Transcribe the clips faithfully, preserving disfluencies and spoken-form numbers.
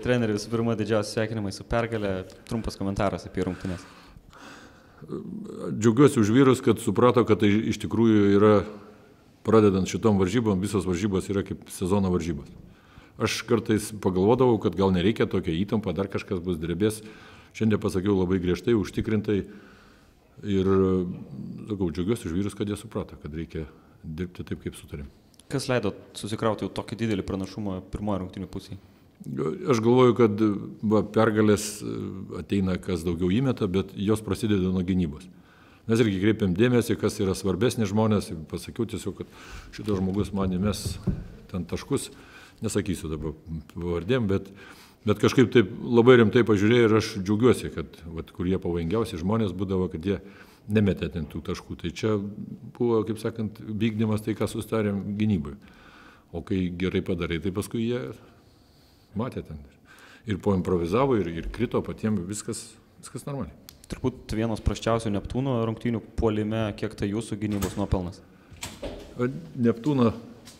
treneri, visų pirma, didžiausi sveikinimai su pergalė. Trumpas komentaras apie rungtynes. Džiaugiuosi už vyrus, kad suprato, kad tai iš tikrųjų yra, pradedant šitom varžybom, visos varžybos yra kaip sezono varžybos. Aš kartais pagalvodavau, kad gal nereikia tokia įtampa, dar kažkas bus drebės. Šiandien pasakiau labai griežtai, užtikrintai ir, sakau, džiaugiuosi už vyrus, kad jie suprato, kad reikia dirbti taip, kaip sutarėm. Kas leido susikrauti jau tokį didelį pranašumą pirmoje rungtynių pusėje? Aš galvoju, kad va, pergalės ateina, kas daugiau įmeta, bet jos prasideda nuo gynybos. Mes irgi kreipiam dėmesį, kas yra svarbesni žmonės. Pasakiau tiesiog, kad šitas žmogus man įmes ten taškus. Nesakysiu dabar pavardėm, bet, bet kažkaip taip labai rimtai pažiūrėjau ir aš džiaugiuosi, kad va, kur jie pavojingiausi žmonės būdavo, kad jie nemetė ten tų taškų. Tai čia buvo, kaip sakant, vykdymas tai, ką sustarėm gynybai. O kai gerai padarai, tai paskui jie matė ten. Ir poimprovizavo, ir, ir krito patiems, viskas, viskas normaliai. Turbūt vienas prasčiausių Neptūno rungtynių puolime, kiek tai jūsų gynybos nuopelnas? Neptūno,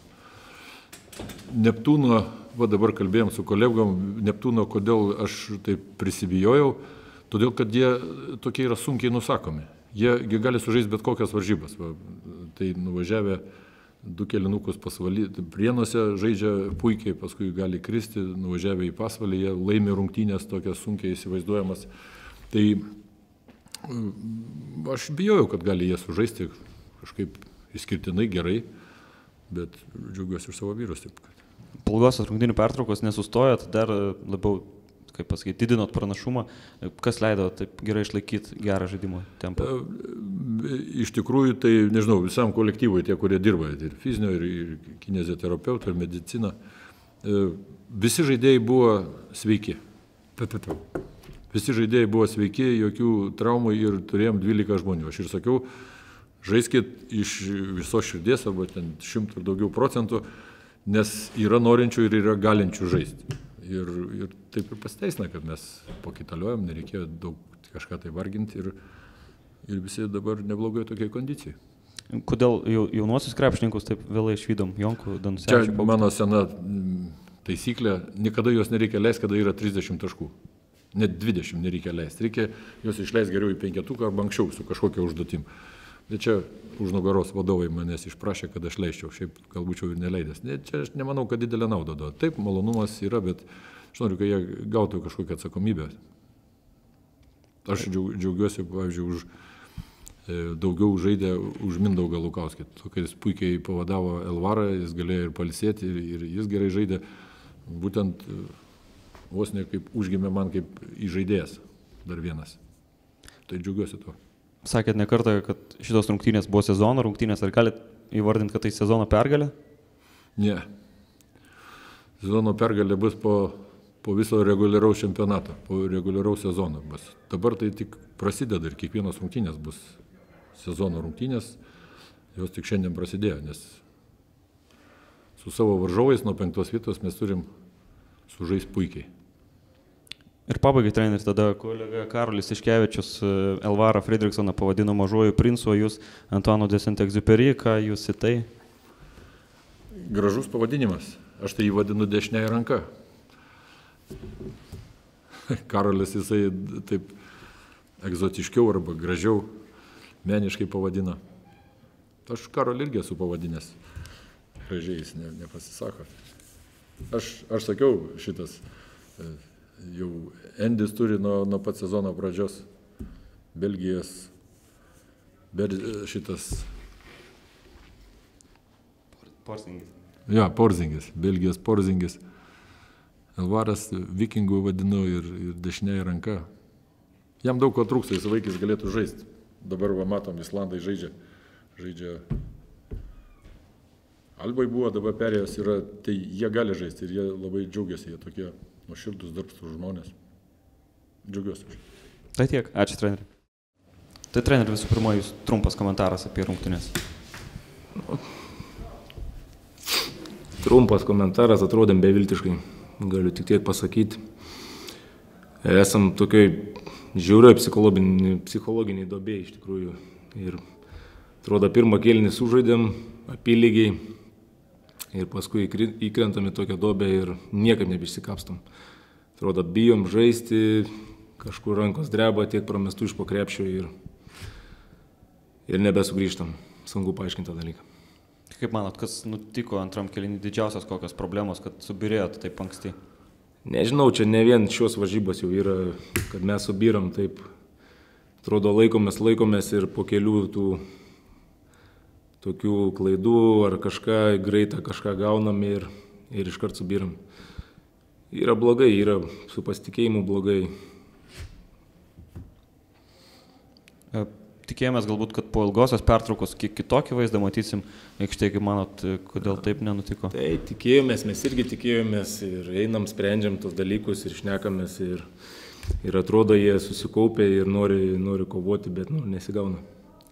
Neptūno, va dabar kalbėjom su kolegom, Neptūno, kodėl aš taip prisibijojau, todėl, kad jie tokie yra sunkiai nusakomi. Jie gali sužaisti bet kokias varžybas. Va, tai nuvažiavę du kelinukus pasvalį, Prienuose žaidžia puikiai, paskui gali kristi, nuvažiavę į Pasvalį, jie laimi rungtynės tokias sunkiai įsivaizduojamas. Tai aš bijojau, kad gali jie sužaisti kažkaip išskirtinai gerai, bet džiaugiuosi už savo vyrus. Po ilgosios rungtynių pertraukos nesustojot, dar labiau, kaip pasakyti, didinot pranašumą. Kas leido taip gerai išlaikyti gerą žaidimo tempą? Iš tikrųjų, tai, nežinau, visam kolektyvui, tie, kurie dirba, ir fizinio, ir, ir kineziterapeutų, ir medicina, visi žaidėjai buvo sveiki. Visi žaidėjai buvo sveiki, jokių traumų ir turėjom dvylika žmonių. Aš ir sakiau, žaiskit iš visos širdies, arba ten šimtų ir daugiau procentų, nes yra norinčių ir yra galinčių žaisti. Ir, ir taip ir pasiteisina, kad mes pakitaliojom, nereikėjo daug kažką tai varginti ir, ir visi dabar neblogai tokiai kondicijai. Kodėl jaunuosius krepšininkus taip vėlai išvydom? Jonkų, Danusevičių? Čia mano sena taisyklė, niekada jos nereikia leisti, kada yra trisdešimt taškų. Net dvidešimt nereikia leisti. Reikia juos išleisti geriau į penketuką arba anksčiau su kažkokia užduotim. Bet čia už nugaros vadovai manęs išprašė, kad aš leisčiau, šiaip gal būčiau ir neleidęs. Ne, čia aš nemanau, kad didelę naudą duoda. Taip, malonumas yra, bet aš noriu, kad jie gautų kažkokią atsakomybę. Aš džiaugiuosi, pavyzdžiui, už e, daugiau žaidė už Mindaugą Lukauskį. Kai jis puikiai pavadavo Elvarą, jis galėjo ir pailsėti, ir, ir jis gerai žaidė. Būtent vos ne kaip užgimė man kaip įžaidėjas dar vienas. Tai džiaugiuosi tuo. Sakėt ne kartą, kad šitos rungtynės buvo sezono rungtynės. Ar galit įvardinti, kad tai sezono pergalė? Ne. Sezono pergalė bus po, po viso reguliaraus čempionato, po reguliaraus sezono bus. Dabar tai tik prasideda ir kiekvienos rungtynės bus sezono rungtynės. Jos tik šiandien prasidėjo, nes su savo varžovais nuo penktos vietos mes turim sužaisti puikiai. Ir pabaigai treneris, tada kolega Karolis Tiškevičius Elvarą Fredriksoną pavadino mažuoju princu, o jūs Antuano de Saint-Exupéry, ką jūs į tai? Gražus pavadinimas. Aš tai jį vadinu dešiniąja ranka. Karolis jisai taip egzotiškiau arba gražiau meniškai pavadina. Aš Karolį irgi esu pavadinęs. Gražiai jis ne, nepasisako. Aš, aš sakiau šitas... Jau Endis turi nuo, nuo pat sezono pradžios. Belgijos ber, šitas... Porzingis. Ja, Porzingis. Belgijos Porzingis. Elvaras vikingų vadinu ir, ir dešinėje ranka. Jam daug ko trūksta, jis vaikis galėtų žaisti. Dabar va, matom, Islandai žaidžia. žaidžia. Albai buvo, dabar perėjęs yra, tai jie gali žaisti ir jie labai džiaugiasi, jie tokie nuoširdus darbstus žmonės. Džiaugiuosi. Tai tiek. Ačiū, treneri. Tai treneri, visų pirma, jūs trumpas komentaras apie rungtynes. Trumpas komentaras, atrodėm beviltiškai. Galiu tik tiek pasakyti. Esam tokioj žiaurioj psichologiniai, psichologiniai duobėj iš tikrųjų. Ir atrodo, pirmą kėlinį sužaidėm apylygiai. Ir paskui įkrentam į tokią duobę ir niekaip nebeišsikapstam. atrodo, bijom žaisti, kažkur rankos dreba, tiek pramestų iš po krepšio ir, ir nebesugrįžtam. Sunku paaiškinti tą dalyką. Kaip manot, kas nutiko antram kėlinį, didžiausias kokios problemos, kad subirėjot taip anksti? Nežinau, čia ne vien šios varžybos jau yra, kad mes subiram taip. Atrodo, laikomės, laikomės ir po kelių tų tokių klaidų ar kažką greitą kažką gaunam ir, ir iškart subiram. Yra blogai, yra su pasitikėjimu blogai. Tikėjomės galbūt, kad po ilgosios pertraukos kiek kitokį vaizdą matysim aikštėje, kaip manot, kodėl taip nenutiko? Tai tikėjomės, mes irgi tikėjomės ir einam, sprendžiam tos dalykus ir šnekamės ir, ir atrodo, jie susikaupė ir nori, nori kovoti, bet nu, nesigauna.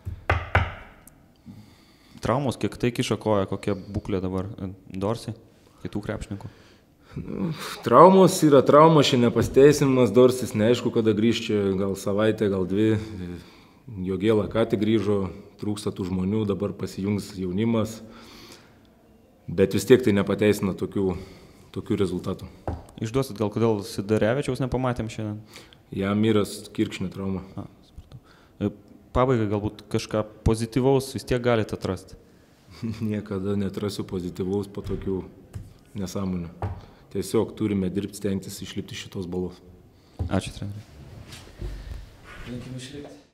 Traumos, kiek tai kiša koja, kokia būklė dabar Dorsi, kitų krepšininkų? Traumos yra traumos, šiandien nepasteisimas, Dorsis neaišku, kada grįžčia, gal savaitę, gal dvi. Jogėla ką tik grįžo, trūksta tų žmonių, dabar pasijungs jaunimas, bet vis tiek tai nepateisina tokių, tokių rezultatų. Išduosit gal, kodėl Sidarevičiaus nepamatėm šiandien? Jam yra kirkšnio trauma. A, supratau. Pabaigai galbūt kažką pozityvaus vis tiek galite atrasti? Niekada netrasiu pozityvaus po tokių nesąmonių. Tiesiog turime dirbti, stengtis išlipti šitos balos. Ačiū, treneri. Linkim išlipti.